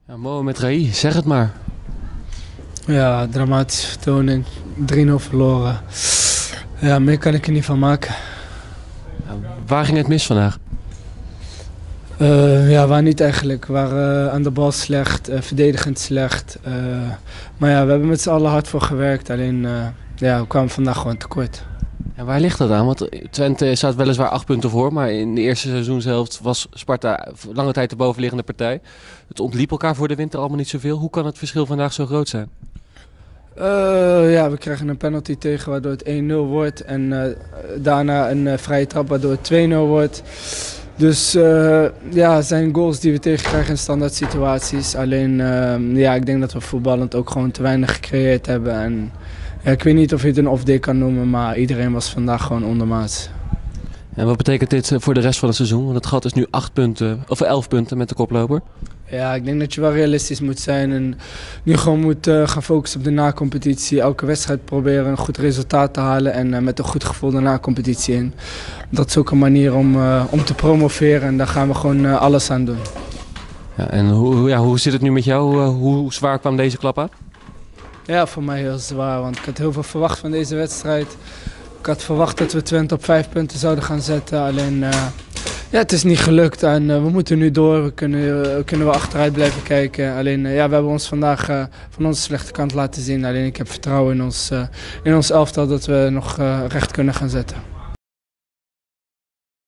Ja, Mohamed Rai, zeg het maar. Ja, dramatische vertoning. 3-0 verloren. Ja, meer kan ik er niet van maken. Ja, waar ging het mis vandaag? Ja, waar niet eigenlijk. We waren aan de bal slecht, verdedigend slecht. Maar ja, we hebben met z'n allen hard voor gewerkt. Alleen, ja, we kwamen vandaag gewoon tekort. En waar ligt dat aan? Want Twente staat weliswaar 8 punten voor, maar in de eerste seizoenshelft was Sparta lange tijd de bovenliggende partij. Het ontliep elkaar voor de winter allemaal niet zoveel. Hoe kan het verschil vandaag zo groot zijn? Ja, we krijgen een penalty tegen waardoor het 1-0 wordt. En daarna een vrije trap waardoor het 2-0 wordt. Dus ja, het zijn goals die we tegenkrijgen in standaard situaties. Alleen, ja, ik denk dat we voetballend ook gewoon te weinig gecreëerd hebben. En ja, ik weet niet of je het een off-day kan noemen, maar iedereen was vandaag gewoon ondermaats. En wat betekent dit voor de rest van het seizoen? Want het gat is nu 8 punten, of 11 punten met de koploper. Ja, ik denk dat je wel realistisch moet zijn en nu gewoon moet gaan focussen op de na-competitie. Elke wedstrijd proberen een goed resultaat te halen en met een goed gevoel de na-competitie in. Dat is ook een manier om te promoveren en daar gaan we gewoon alles aan doen. Ja, en hoe zit het nu met jou? Hoe zwaar kwam deze klap aan? Ja, voor mij heel zwaar, want ik had heel veel verwacht van deze wedstrijd. Ik had verwacht dat we Twente op 5 punten zouden gaan zetten, alleen ja, het is niet gelukt en we moeten nu door. We kunnen achteruit blijven kijken. Alleen, ja, we hebben ons vandaag van onze slechte kant laten zien. Alleen ik heb vertrouwen in ons elftal dat we nog recht kunnen gaan zetten.